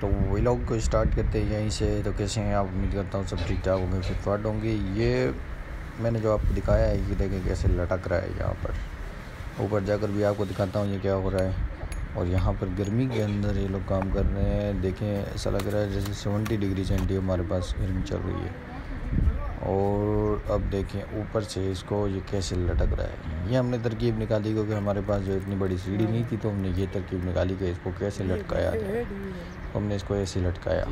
तो व्लॉग को स्टार्ट करते हैं यहीं से। तो कैसे हैं आप? उम्मीद करता हूँ सब ठीक ठाक होंगे, फिट होंगे। ये मैंने जो आपको दिखाया है ये देखें कैसे लटक रहा है। यहाँ पर ऊपर जाकर भी आपको दिखाता हूँ ये क्या हो रहा है। और यहाँ पर गर्मी के अंदर ये लोग काम कर रहे हैं। देखें ऐसा लग रहा है जैसे 70 डिग्री सेंटी हमारे पास गर्मी चल रही है। और अब देखें ऊपर से इसको ये कैसे लटक रहा है। ये हमने तरकीब निकाली क्योंकि हमारे पास जो इतनी बड़ी सीढ़ी नहीं थी, तो हमने ये तरकीब निकाली कि इसको कैसे लटकाया जाए। तो हमने इसको ऐसे लटकाया।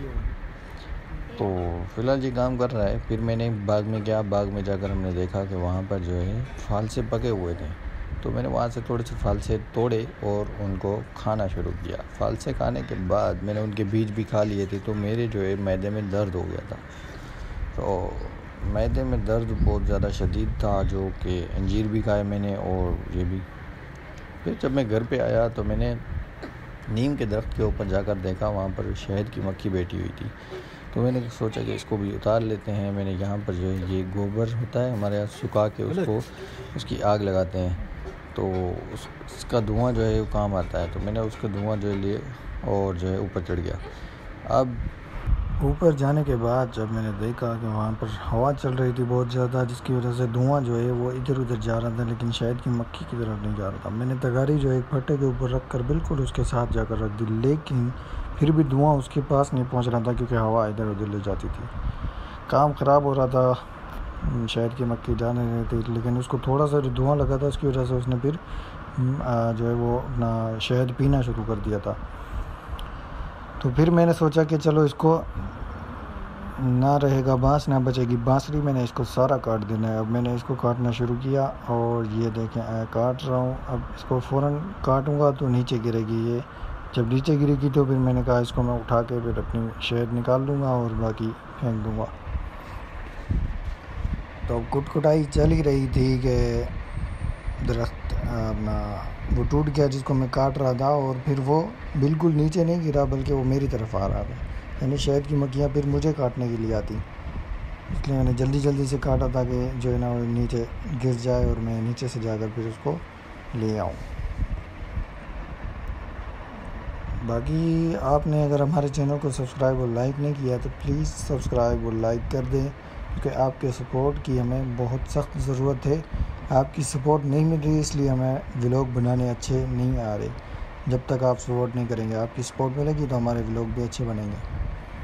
तो फ़िलहाल ये काम कर रहा है। फिर मैंने बाग में जाकर हमने देखा कि वहाँ पर जो है फालसे पके हुए थे। तो मैंने वहाँ से थोड़े से फालसे तोड़े और उनको खाना शुरू किया। फालसे खाने के बाद मैंने उनके बीज भी खा लिए थे। तो मेरे जो है मैदे में दर्द हो गया था। तो मैदे में दर्द बहुत ज़्यादा शदीद था, जो कि अंजीर भी खाए मैंने और ये भी। फिर जब मैं घर पे आया तो मैंने नीम के दरख्त के ऊपर जाकर देखा, वहाँ पर शहद की मक्खी बैठी हुई थी। तो मैंने सोचा कि इसको भी उतार लेते हैं। मैंने यहाँ पर जो है ये गोबर होता है हमारे यहाँ, सुखा के उसकी आग लगाते हैं। तो उसका धुआं जो है वो काम आता है। तो मैंने उसका धुआं जो है लिए और जो है ऊपर चढ़ गया। अब ऊपर जाने के बाद जब मैंने देखा कि वहाँ पर हवा चल रही थी बहुत ज़्यादा, जिसकी वजह से धुआं जो है वो इधर उधर जा रहा था, लेकिन शहद की मक्खी की तरफ नहीं जा रहा था। मैंने तगारी जो है एक फट्टे के ऊपर रख कर बिल्कुल उसके साथ जाकर रख दी, लेकिन फिर भी धुआं उसके पास नहीं पहुँच रहा था क्योंकि हवा इधर उधर ले जाती थी। काम ख़राब हो रहा था, शहद की मक्खी जाने नहीं थी, लेकिन उसको थोड़ा सा जो धुआं लगा था उसकी वजह से उसने फिर जो है वो अपना शहद पीना शुरू कर दिया था। तो फिर मैंने सोचा कि चलो इसको ना रहेगा बांस ना बचेगी बांसुरी, मैंने इसको सारा काट देना है। अब मैंने इसको काटना शुरू किया और ये देखें काट रहा हूँ। अब इसको फ़ौरन काटूँगा तो नीचे गिरेगी। ये जब नीचे गिरेगी तो फिर मैंने कहा इसको मैं उठा के फिर अपनी शहद निकाल लूँगा और बाकी फेंक दूँगा। तो कुटकुटाई चल ही रही थी कि दरख्त अपना वो टूट गया जिसको मैं काट रहा था, और फिर वो बिल्कुल नीचे नहीं गिरा बल्कि वो मेरी तरफ आ रहा था। यानी शहद की मक्खियाँ फिर मुझे काटने के लिए आती, इसलिए मैंने जल्दी से काटा ताकि जो है ना वो नीचे गिर जाए और मैं नीचे से जाकर फिर उसको ले आऊँ। बाकी आपने अगर हमारे चैनल को सब्सक्राइब और लाइक नहीं किया तो प्लीज़ सब्सक्राइब और लाइक कर दें, क्योंकि आपके सपोर्ट की हमें बहुत सख्त ज़रूरत है। आपकी सपोर्ट नहीं मिल रही इसलिए हमें व्लॉग बनाने अच्छे नहीं आ रहे। जब तक आप सपोर्ट नहीं करेंगे, आपकी सपोर्ट मिलेगी तो हमारे व्लॉग भी अच्छे बनेंगे।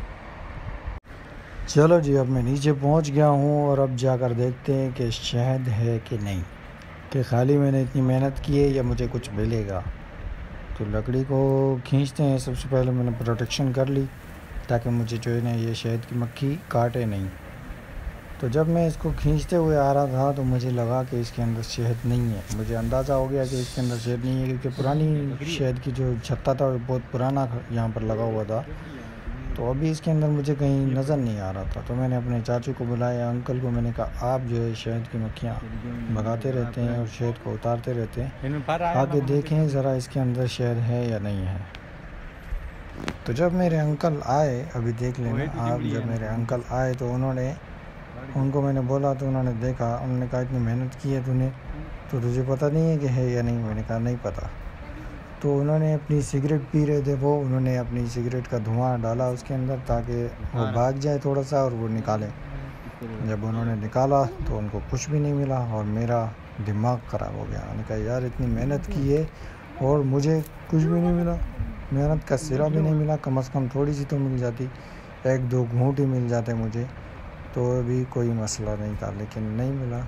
चलो जी, अब मैं नीचे पहुंच गया हूं और अब जाकर देखते हैं कि शहद है कि नहीं, कि खाली मैंने इतनी मेहनत की है या मुझे कुछ मिलेगा। तो लकड़ी को खींचते हैं। सबसे पहले मैंने प्रोटेक्शन कर ली ताकि मुझे जो है ना ये शहद की मक्खी काटे नहीं। तो जब मैं इसको खींचते हुए आ रहा था तो मुझे लगा कि इसके अंदर शहद नहीं है। मुझे अंदाज़ा हो गया कि इसके अंदर शहद नहीं है, क्योंकि पुरानी शहद की जो छत्ता था वो बहुत पुराना यहाँ पर लगा हुआ था। तो अभी इसके अंदर मुझे कहीं नज़र नहीं आ रहा था। तो मैंने अपने चाचू को बुलाया, अंकल को। मैंने कहा आप जो है शहद की मक्खियाँ भगाते रहते हैं और शहद को उतारते रहते हैं, आगे देखें ज़रा इसके अंदर शहद है या नहीं है। तो जब मेरे अंकल आए, अभी देख लेना आप, जब मेरे अंकल आए तो उनको मैंने बोला तो उन्होंने देखा, उन्होंने कहा इतनी मेहनत की है तूने, तो तुझे पता नहीं है कि है या नहीं? मैंने कहा नहीं पता। तो उन्होंने अपनी सिगरेट पी रहे थे वो, उन्होंने अपनी सिगरेट का धुआं डाला उसके अंदर ताकि वो भाग जाए थोड़ा सा और वो निकालें। जब उन्होंने निकाला तो उनको कुछ भी नहीं मिला और मेरा दिमाग ख़राब हो गया। मैंने कहा यार इतनी मेहनत की है और मुझे कुछ भी नहीं मिला, मेहनत का सिरा भी नहीं मिला। कम से कम थोड़ी सी तो मिल जाती, 1-2 घूंट ही मिल जाते मुझे तो भी कोई मसला नहीं था, लेकिन नहीं मिला।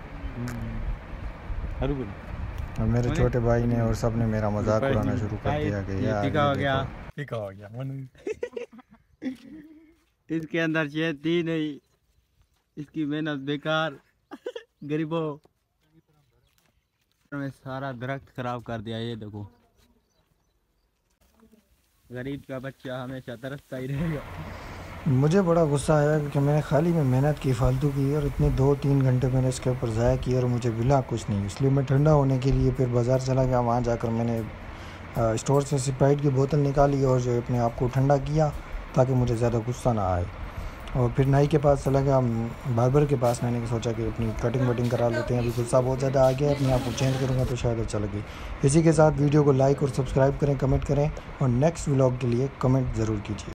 और मेरे छोटे भाई ने और सब ने मेरा मजाक उड़ाना शुरू कर दिया कि यार टिका हो गया इसके अंदर शहद थी नहीं, इसकी मेहनत बेकार। गरीबों में सारा दरख्त खराब कर दिया। ये देखो, गरीब का बच्चा हमेशा तरसता ही रहेगा। मुझे बड़ा गुस्सा आया क्योंकि मैंने खाली में मेहनत की, फालतू की, और इतने 2-3 घंटे मैंने इसके ऊपर ज़ाया किए और मुझे मिला कुछ नहीं। इसलिए मैं ठंडा होने के लिए फिर बाज़ार चला गया। वहाँ जाकर मैंने स्टोर से स्प्राइट की बोतल निकाली और जो अपने आप को ठंडा किया ताकि मुझे ज़्यादा गुस्सा ना आए। और फिर नाई के पास चला गया, बार्बर के पास। मैंने सोचा कि अपनी कटिंग वटिंग करा लेते हैं। अभी गुस्सा बहुत ज़्यादा आ गया है, अपने आप को चेंज करूँगा तो शायद अच्छा लगे। इसी के साथ वीडियो को लाइक और सब्सक्राइब करें, कमेंट करें और नेक्स्ट व्लॉग के लिए कमेंट ज़रूर कीजिए।